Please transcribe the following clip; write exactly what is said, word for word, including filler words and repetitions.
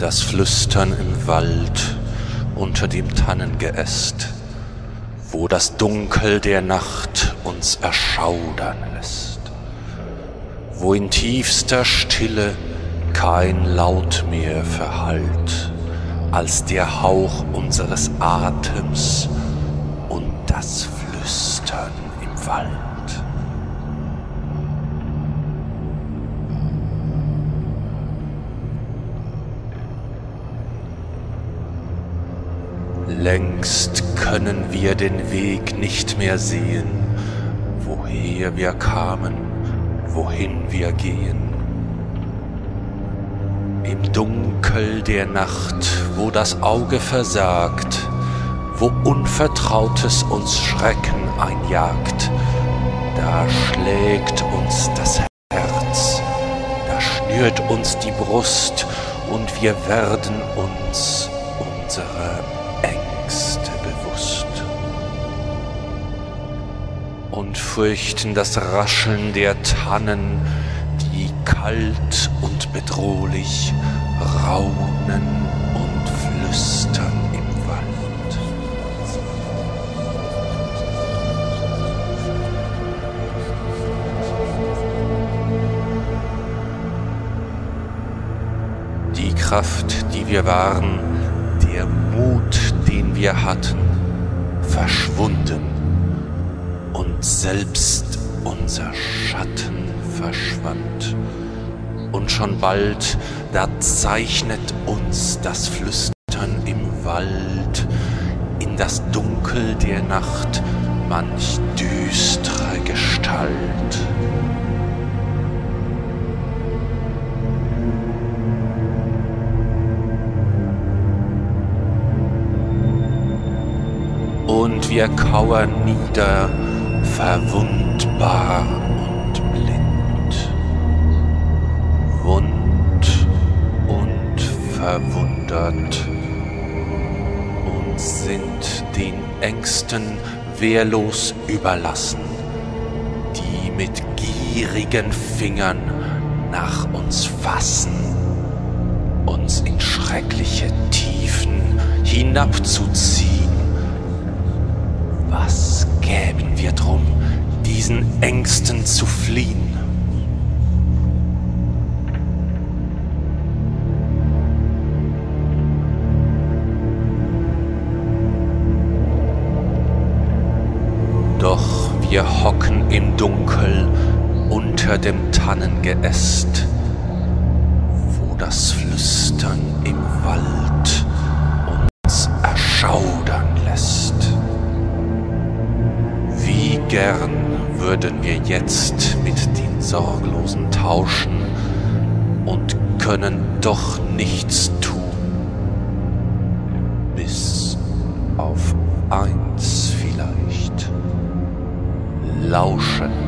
das Flüstern im Wald unter dem Tannengeäst, wo das Dunkel der Nacht uns erschaudern lässt, wo in tiefster Stille kein Laut mehr verhallt, als der Hauch unseres Atems und das Flüstern im Wald. Längst können wir den Weg nicht mehr sehen, woher wir kamen, wohin wir gehen. Im Dunkel der Nacht, wo das Auge versagt, wo Unvertrautes uns Schrecken einjagt, da schlägt uns das Herz, da schnürt uns die Brust und wir werden uns unserer Ängste bewusst und fürchten das Rascheln der Tannen, die kalt und bedrohlich raunen und flüstern im Wald. Die Kraft, die wir waren, der Mut, den wir hatten, verschwunden und selbst unser Schatten verschwand. Und schon bald, da zeichnet uns das Flüstern im Wald in das Dunkel der Nacht manch düstere Gestalt. Und wir kauern nieder, verwundbar und blind, wund und verwundert, und sind den Ängsten wehrlos überlassen, die mit gierigen Fingern nach uns fassen, uns in schreckliche Tiefen hinabzuziehen. Was gäben wir drum, diesen Ängsten zu fliehen? Doch wir hocken im Dunkel unter dem Tannengeäst, wo das Flüstern im Wald uns erschaudern lässt. Wie gern würden wir jetzt mit den Sorglosen tauschen und können doch nichts tun, bis auf eins vielleicht: lauschen.